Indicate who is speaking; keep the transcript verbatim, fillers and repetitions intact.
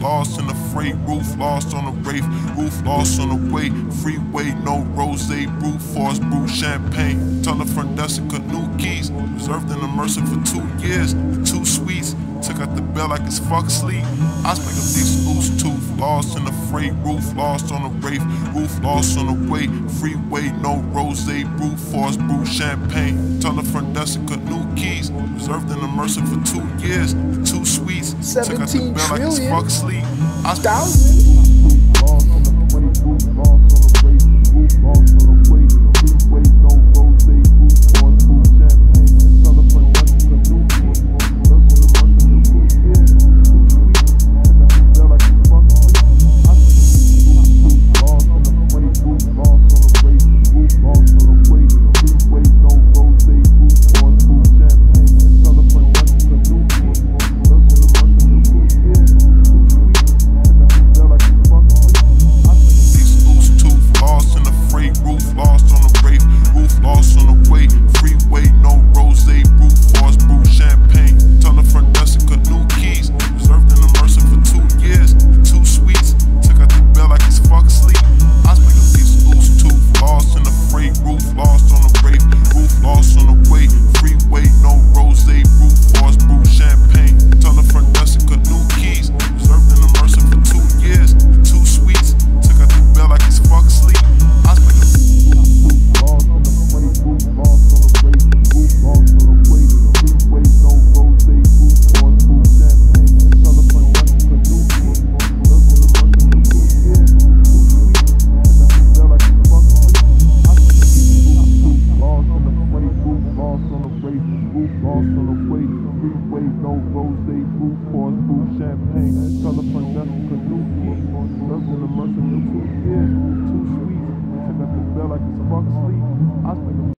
Speaker 1: lost in the freight, roof lost on the wraith, roof lost on the way, freeway, no rose, brew, force, brew, champagne. Tell the front desk to cut new keys, reserved in the Mercer for two years, the two suites, took out the bell like it's fuck sleep. I spec up these loose tooth, lost in the freight, roof lost on the wraith, roof lost on the way, freeway, no rose, brew, force, brew, champagne. Tell the front desk to cut new keys, reserved in the Mercer for two years, the two suites, took out the bell like it's fuck sleep. I
Speaker 2: Thousand. Lost on the way, freeway, no rose, roof, force, brew, champagne. Tell the front desk to new keys, loves in the Mercer for two years, two sweet. Took out the bell like it's fuck sleep. I spent